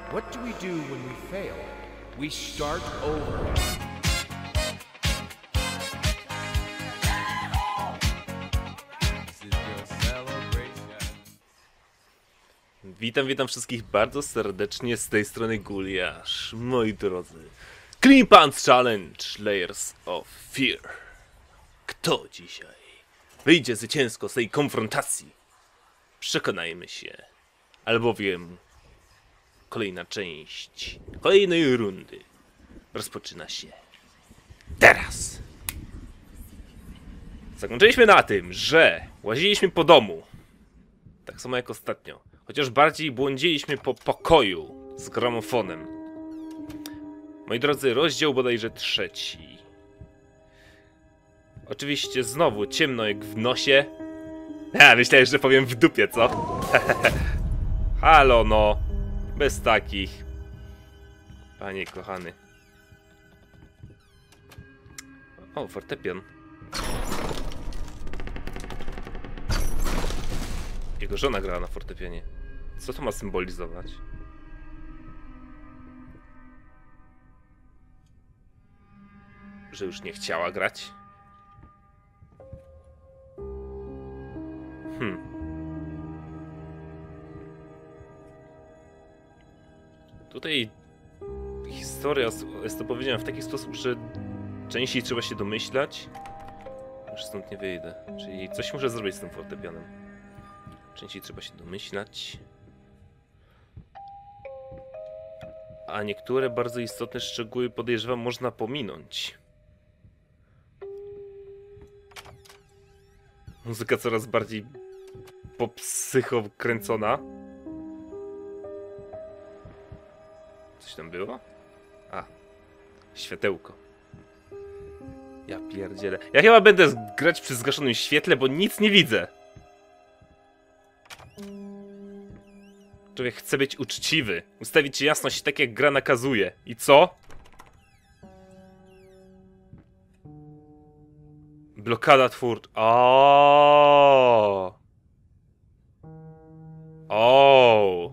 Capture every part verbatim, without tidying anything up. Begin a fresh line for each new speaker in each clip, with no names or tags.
What do we do when we fail? We start over.
Witam, witam wszystkich bardzo serdecznie, z tej strony Guliasz, moi drodzy. Clean Pants Challenge Layers of Fear. Kto dzisiaj wyjdzie zwycięsko z tej konfrontacji? Przekonajmy się. Albowiem kolejna część kolejnej rundy rozpoczyna się teraz. Zakończyliśmy na tym, że łaziliśmy po domu. Tak samo jak ostatnio. Chociaż bardziej błądziliśmy po pokoju z gramofonem. Moi drodzy, rozdział bodajże trzeci. Oczywiście znowu ciemno jak w nosie. Ja myślałem, że powiem w dupie, co? Halo no. Bez takich. Panie kochany. O, fortepian. Jego żona grała na fortepianie. Co to ma symbolizować? Że już nie chciała grać? Hmm. Tutaj historia jest opowiedziana w taki sposób, że częściej trzeba się domyślać. Już stąd nie wyjdę. Czyli coś muszę zrobić z tym fortepianem. Częściej trzeba się domyślać. A niektóre bardzo istotne szczegóły, podejrzewam, można pominąć. Muzyka coraz bardziej popsychokręcona. Coś tam było? A, światełko. Ja pierdzielę. Ja chyba będę grać przy zgaszonym świetle, bo nic nie widzę. Człowiek chce być uczciwy, ustawić jasność tak jak gra nakazuje. I co? Blokada twórcza. O. O.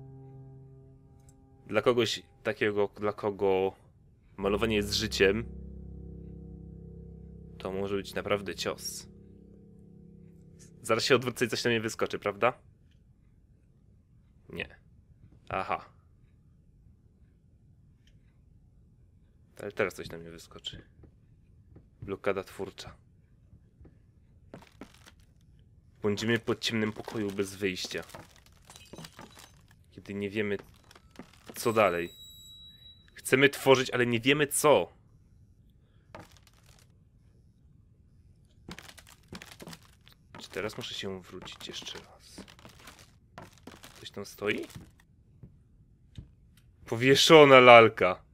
Dla kogoś takiego, dla kogo malowanie jest życiem, to może być naprawdę cios. Zaraz się odwrócę i coś na mnie wyskoczy, prawda? Nie. Aha. Ale teraz coś na mnie wyskoczy. Blokada twórcza. Błądzimy po ciemnym pokoju bez wyjścia. Kiedy nie wiemy, co dalej. Chcemy tworzyć, ale nie wiemy co. Czy teraz muszę się wrócić jeszcze raz? Coś tam stoi? Powieszona lalka.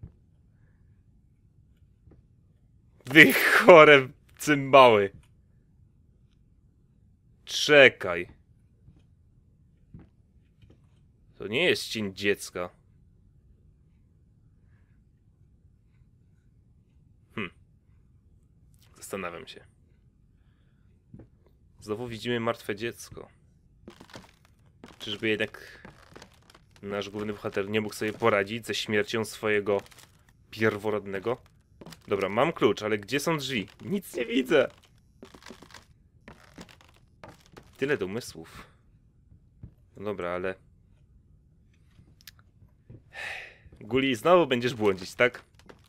Wy chore cymbały. Czekaj. To nie jest cień dziecka. Hm. Zastanawiam się. Znowu widzimy martwe dziecko. Czyżby jednak nasz główny bohater nie mógł sobie poradzić ze śmiercią swojego pierworodnego? Dobra, mam klucz, ale gdzie są drzwi? Nic nie widzę! Tyle domysłów. No dobra, ale... Guli, znowu będziesz błądzić, tak?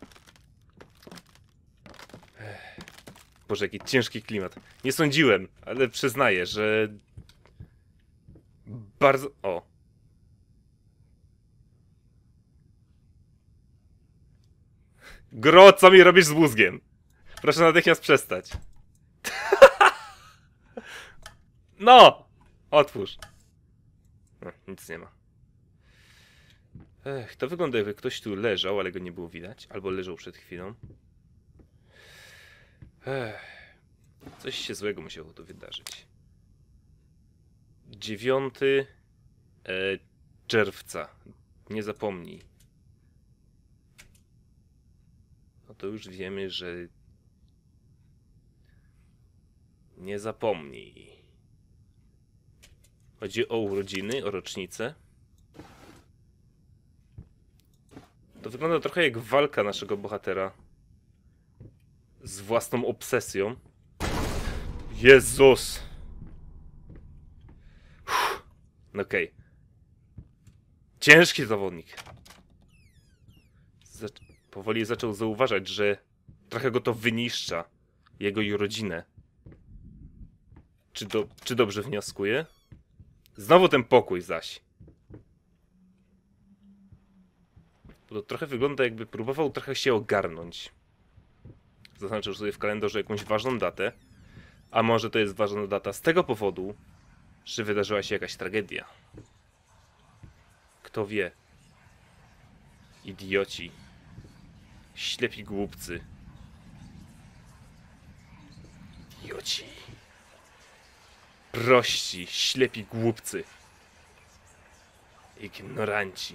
Boże, jaki ciężki klimat. Nie sądziłem, ale przyznaję, że... Bardzo... O. Gro, co mi robisz z mózgiem? Proszę natychmiast przestać. No! Otwórz. No, nic nie ma. Ech, to wygląda jakby ktoś tu leżał, ale go nie było widać. Albo leżał przed chwilą. Ech, coś się złego musiało tu wydarzyć. dziewiątego czerwca. Nie zapomnij. No to już wiemy, że... Nie zapomnij. Chodzi o urodziny, o rocznicę. To wygląda trochę jak walka naszego bohatera z własną obsesją. Jezus! Okej. Okay. Ciężki zawodnik. Zac powoli zaczął zauważać, że trochę go to wyniszcza. Jego i rodzinę. Czy, do czy dobrze wnioskuję? Znowu ten pokój zaś. Bo to trochę wygląda, jakby próbował trochę się ogarnąć. Zaznaczył sobie w kalendarzu jakąś ważną datę. A może to jest ważna data z tego powodu, że wydarzyła się jakaś tragedia. Kto wie? Idioci. Ślepi głupcy. Idioci. Prości, ślepi głupcy. Ignoranci.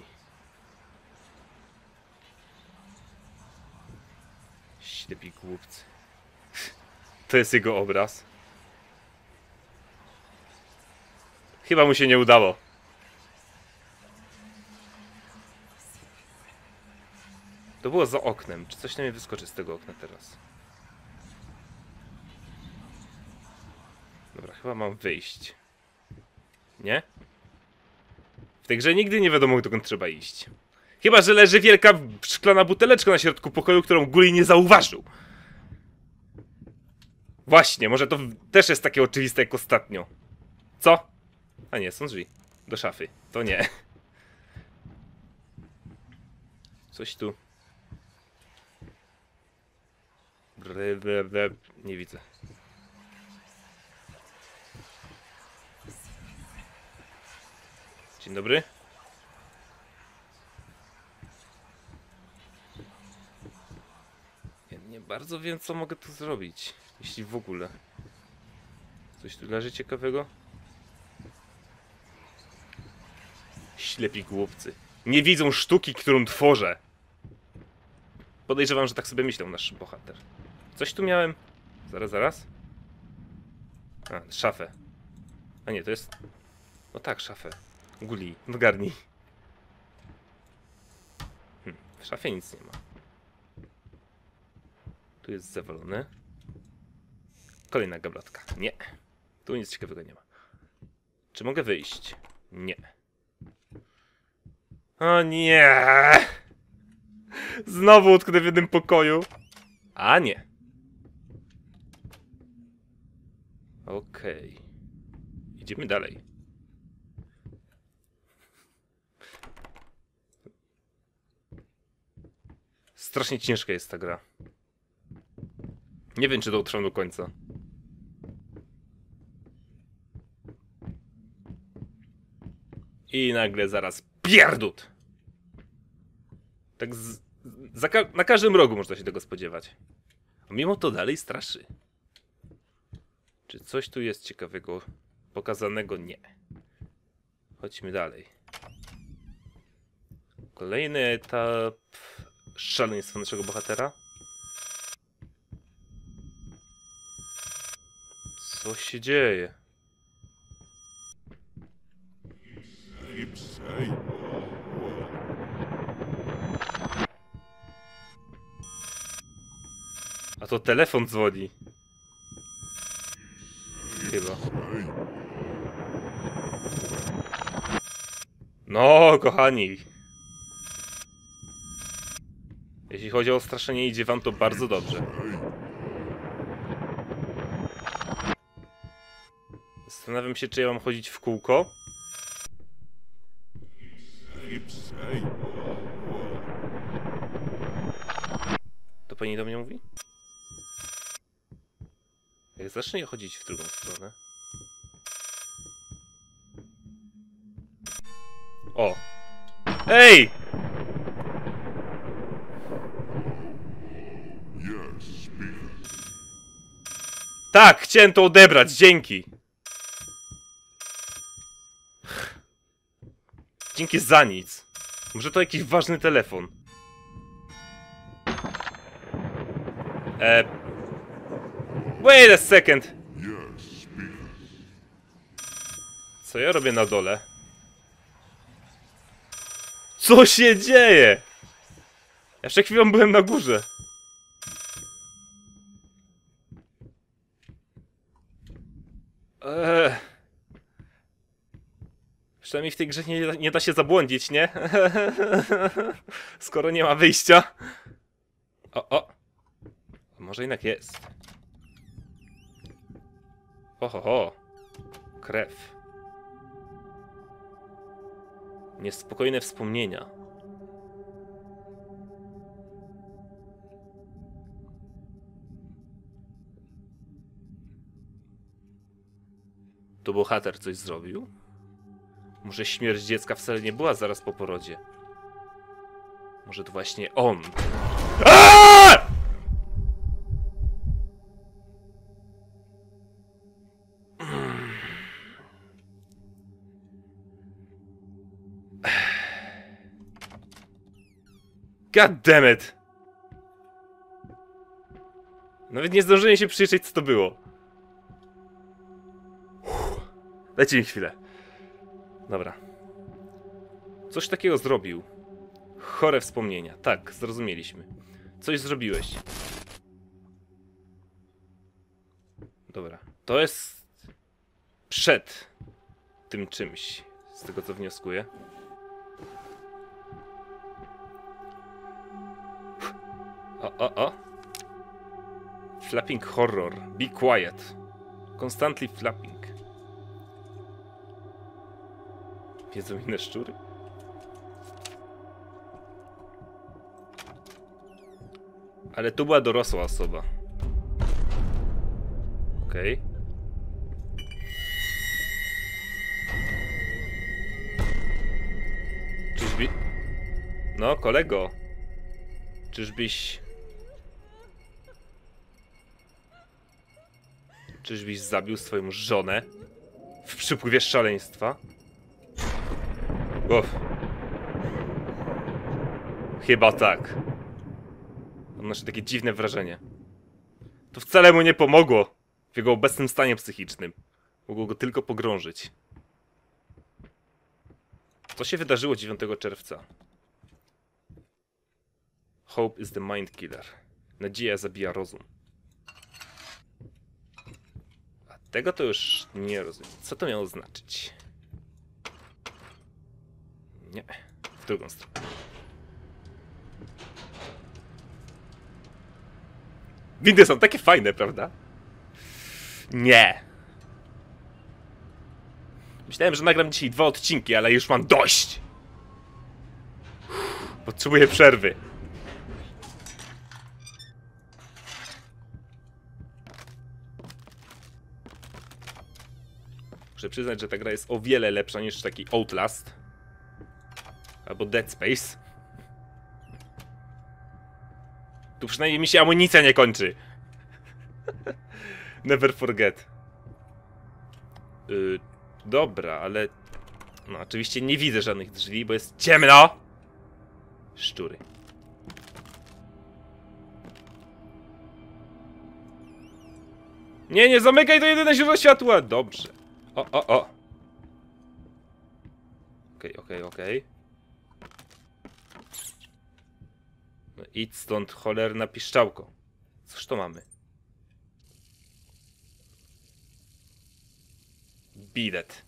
Ślepi głupcy. To jest jego obraz. Chyba mu się nie udało. To było za oknem. Czy coś na mnie wyskoczy z tego okna teraz? Dobra, chyba mam wyjść. Nie? W tej grze nigdy nie wiadomo, dokąd trzeba iść. Chyba że leży wielka szklana buteleczka na środku pokoju, którą Guli nie zauważył. Właśnie, może to też jest takie oczywiste jak ostatnio. Co? A nie, są drzwi. Do szafy. To nie. Coś tu. Bre, bre, bre. Nie widzę. Dzień dobry. Ja nie bardzo wiem, co mogę tu zrobić. Jeśli w ogóle. Coś tu leży ciekawego? Ślepi głupcy. Nie widzą sztuki, którą tworzę. Podejrzewam, że tak sobie myślał nasz bohater. Coś tu miałem? Zaraz, zaraz. A, szafę. A nie, to jest... No tak, szafę. Guli, ogarnij. Hm, w szafie nic nie ma. Tu jest zawalone. Kolejna gablotka. Nie. Tu nic ciekawego nie ma. Czy mogę wyjść? Nie. O nie! Znowu utknę w jednym pokoju. A nie. Okej. Okay. Idziemy dalej. Strasznie ciężka jest ta gra. Nie wiem, czy dotrwam do końca. I nagle zaraz pierdut! Tak z, za ka na każdym rogu można się tego spodziewać. A mimo to dalej straszy. Czy coś tu jest ciekawego pokazanego? Nie. Chodźmy dalej. Kolejny etap szaleństwa naszego bohatera. Co się dzieje? A to telefon dzwoni. Chyba. No, kochani. Jeśli chodzi o straszenie, idzie wam to bardzo dobrze. Zastanawiam się, czy ja mam chodzić w kółko. To pani do mnie mówi? Jak zacznę chodzić w drugą stronę. O! Ej! Tak, chciałem to odebrać, dzięki! Dzięki za nic. Może to jakiś ważny telefon. Eee... Wait a second! Co ja robię na dole? Co się dzieje? Ja przed chwilą byłem na górze. Eee. Przynajmniej w tej grze nie, nie da się zabłądzić, nie? Skoro nie ma wyjścia. O, o. Może jednak jest. Oho, ho. Krew. Niespokojne wspomnienia. To bohater coś zrobił? Może śmierć dziecka wcale nie była zaraz po porodzie? Może to właśnie on? Aaaa! God damn it! Nawet nie zdążyłem się przyjrzeć, co to było. Uff. Dajcie mi chwilę. Dobra. Coś takiego zrobił. Chore wspomnienia. Tak, zrozumieliśmy. Coś zrobiłeś. Dobra. To jest przed tym czymś, z tego co wnioskuję. O, o, o. Flapping horror. Be quiet. Constantly flapping. Jedzą inne szczury? Ale tu była dorosła osoba. Okej. Okay. Czyżby... No, kolego. Czyżbyś... Czyżbyś zabił swoją żonę? W przypływie szaleństwa? Uff. Chyba tak. Odnoszę takie dziwne wrażenie. To wcale mu nie pomogło w jego obecnym stanie psychicznym. Mogło go tylko pogrążyć. Co się wydarzyło dziewiątego czerwca? Hope is the mind killer. Nadzieja zabija rozum. A tego to już nie rozumiem. Co to miało znaczyć? Nie, w drugą stronę. Windy są takie fajne, prawda? Nie. Myślałem, że nagram dzisiaj dwa odcinki, ale już mam dość. Potrzebuję przerwy. Muszę przyznać, że ta gra jest o wiele lepsza niż taki Outlast. Albo Dead Space. Tu przynajmniej mi się amunicja nie kończy. Never forget. Yy, dobra, ale... No oczywiście nie widzę żadnych drzwi, bo jest ciemno! Szczury. Nie, nie zamykaj, to jedyne źródło światła! Dobrze. O, o, o. Okej, okej, okej. No idź stąd, cholerna piszczałko. Cóż to mamy? Bidet.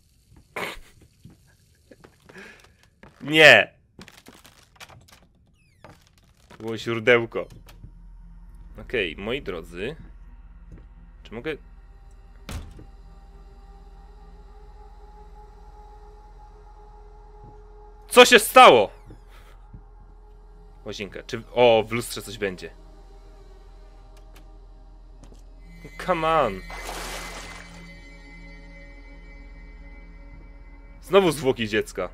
Nie! To było źródełko. Okej, okay, moi drodzy. Czy mogę... Co się stało? Łazienka. Czy... O, w lustrze coś będzie. Come on. Znowu zwłoki dziecka.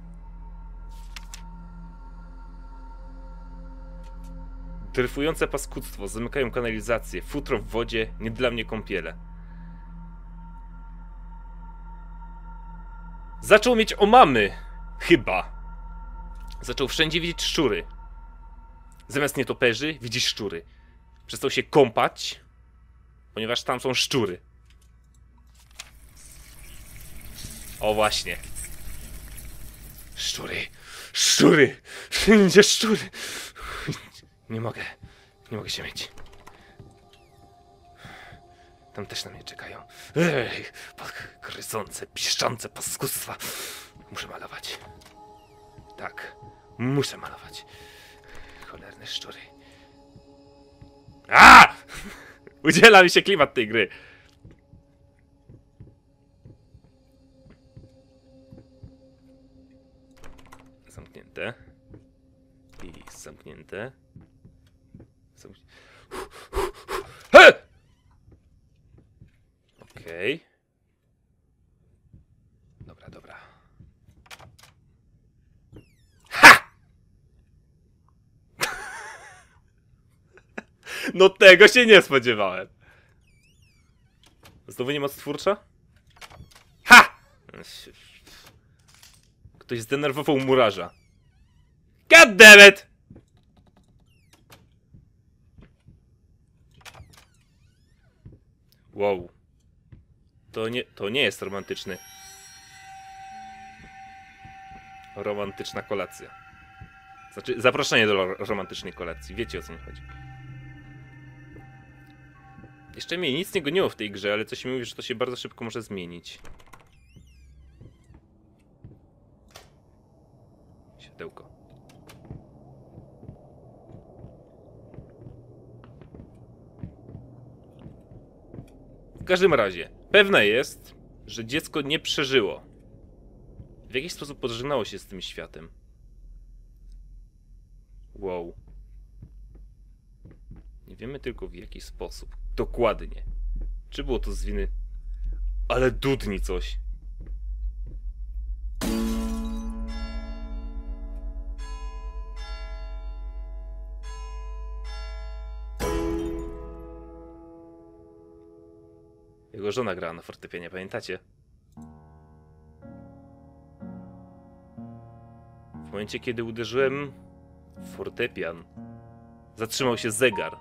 Dryfujące paskudztwo. Zamykają kanalizację. Futro w wodzie. Nie dla mnie kąpiele. Zaczął mieć omamy. Chyba. Zaczął wszędzie widzieć szczury. Zamiast nietoperzy widzi szczury. Przestał się kąpać, ponieważ tam są szczury. O właśnie. Szczury. Szczury. Wszędzie szczury. Nie mogę. Nie mogę się myć. Tam też na mnie czekają. Ej, gryzące, piszczące paskustwa. Muszę malować. Tak, muszę malować. Cholerne szczury. A! Udziela mi się klimat tej gry. Zamknięte. I zamknięte. Zamknięte. Okej. Okay. Dobra, dobra. Ha! No tego się nie spodziewałem. Znowu nie moc twórcza? Ha! Ktoś zdenerwował murarza. God damn it! Wow. To nie, to nie jest romantyczny. Romantyczna kolacja. Znaczy, zaproszenie do romantycznej kolacji. Wiecie, o co mi chodzi. Jeszcze mnie nic nie goniło w tej grze, ale coś mi mówi, że to się bardzo szybko może zmienić. Światełko. W każdym razie, pewne jest, że dziecko nie przeżyło. W jakiś sposób pożegnało się z tym światem. Wow. Nie wiemy tylko w jaki sposób. Dokładnie. Czy było to z winy... Ale dudni coś. Jego żona grała na fortepianie, pamiętacie? W momencie, kiedy uderzyłem w fortepian, zatrzymał się zegar.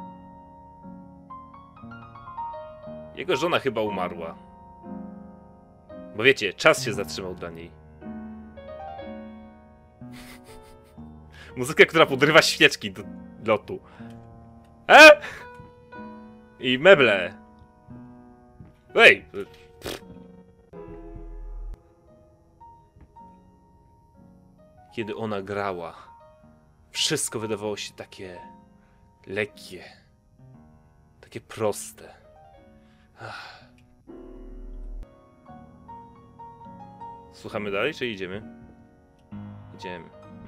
Jego żona chyba umarła. Bo wiecie, czas się zatrzymał dla niej. Muzyka, która podrywa świeczki do lotu. E? I meble. Ej! Kiedy ona grała, wszystko wydawało się takie lekkie, takie proste. Ach. Słuchamy dalej, czy idziemy? Idziemy.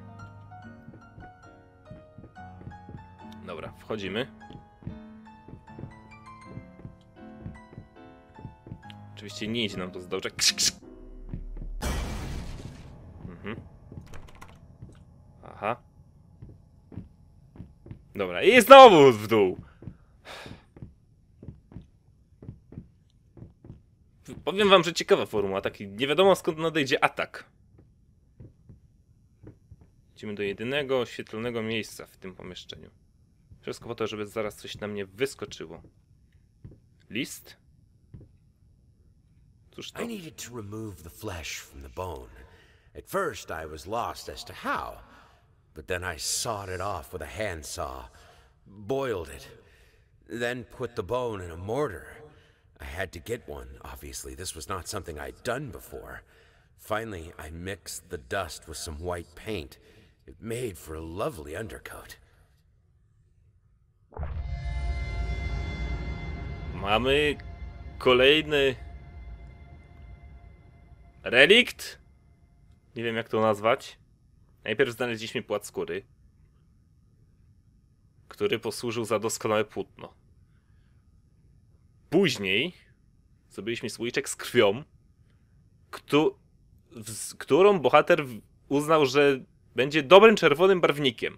Dobra, wchodzimy. Oczywiście nie idzie nam to z dobrze. Mhm. Aha. Dobra, i znowu w dół. Powiem wam, że ciekawa formuła, taki nie wiadomo skąd nadejdzie atak. Idziemy do jedynego oświetlonego miejsca w tym pomieszczeniu. Wszystko po to, żeby zaraz coś na mnie wyskoczyło. List? Cóż to?
I needed to remove the flesh from the bone. At first I was lost as to how, but then I sawed it off with a handsaw, boiled it, then put the bone in a mortar. I had to get one, obviously. This was not something I'd done before. Finally, I mixed the dust with some white paint. It made for a lovely undercoat.
Mamy kolejny relikt? Nie wiem jak to nazwać. Najpierw znaleźliśmy płat skóry, który posłużył za doskonałe płótno. Później zrobiliśmy słoiczek z krwią, któ w którą bohater uznał, że będzie dobrym czerwonym barwnikiem.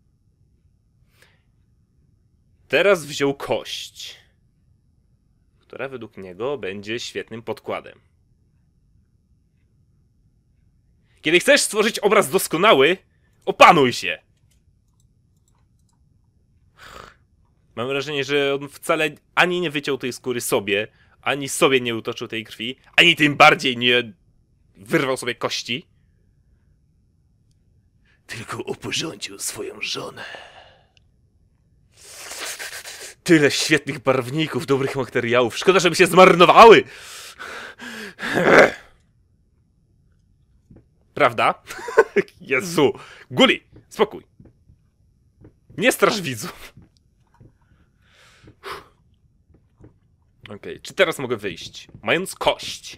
Teraz wziął kość, która według niego będzie świetnym podkładem. Kiedy chcesz stworzyć obraz doskonały, opanuj się! Mam wrażenie, że on wcale ani nie wyciął tej skóry sobie, ani sobie nie utoczył tej krwi, ani tym bardziej nie wyrwał sobie kości. Tylko uporządził swoją żonę. Tyle świetnych barwników, dobrych materiałów. Szkoda, żeby się zmarnowały! Prawda? Jezu! Guli! Spokój! Nie straż widzów! Okej, okay. Czy teraz mogę wyjść? Mając kość.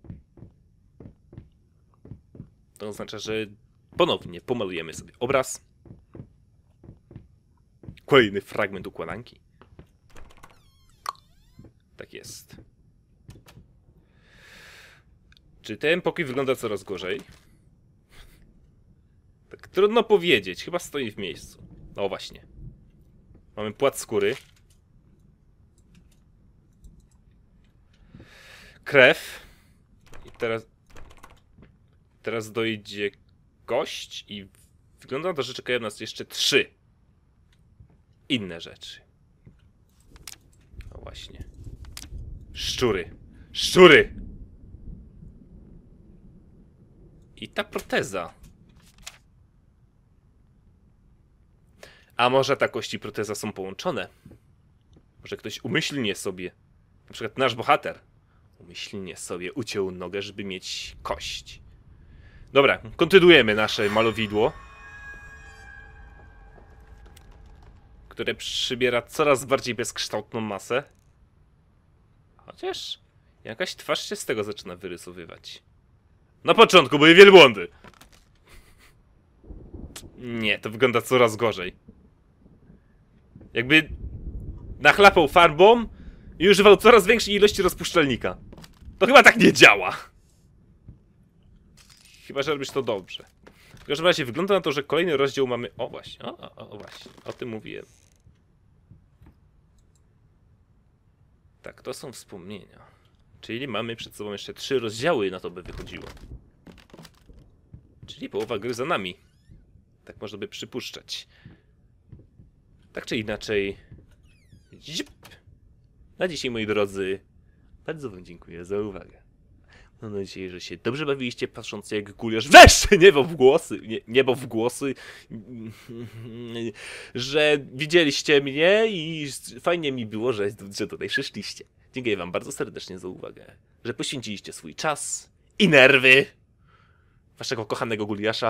To oznacza, że ponownie pomalujemy sobie obraz. Kolejny fragment układanki. Tak jest. Czy ten pokój wygląda coraz gorzej? Tak trudno powiedzieć. Chyba stoi w miejscu. No właśnie. Mamy płat skóry. Krew. I teraz... Teraz dojdzie kość i wygląda na to, że czekają nas jeszcze trzy inne rzeczy. No właśnie. Szczury. Szczury! I ta proteza. A może ta kość i proteza są połączone? Może ktoś umyślnie sobie, na przykład nasz bohater, umyślnie sobie uciął nogę, żeby mieć kość. Dobra, kontynuujemy nasze malowidło, które przybiera coraz bardziej bezkształtną masę. Chociaż jakaś twarz się z tego zaczyna wyrysowywać. Na początku były wielbłądy. Nie, to wygląda coraz gorzej. Jakby nachlapał farbą i używał coraz większej ilości rozpuszczalnika. To chyba tak nie działa. Chyba, że robisz to dobrze. W każdym razie wygląda na to, że kolejny rozdział mamy... O właśnie, o, o, o właśnie, o tym mówiłem. Tak, to są wspomnienia. Czyli mamy przed sobą jeszcze trzy rozdziały, na to by wychodziło. Czyli połowa gry za nami. Tak można by przypuszczać. Tak czy inaczej... Na dzisiaj, moi drodzy, bardzo wam dziękuję za uwagę. Mam nadzieję, że się dobrze bawiliście, patrząc jak Guliasz wreszcie niebo w głosy, nie, niebo w głosy, że widzieliście mnie i fajnie mi było, że, że tutaj przyszliście. Dziękuję wam bardzo serdecznie za uwagę, że poświęciliście swój czas i nerwy waszego kochanego Guliasza.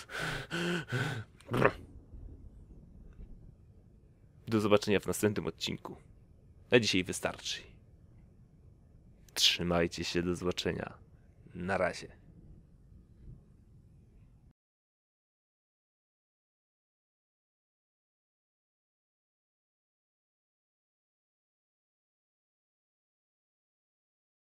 Do zobaczenia w następnym odcinku. Na dzisiaj wystarczy. Trzymajcie się, do zobaczenia. Na razie.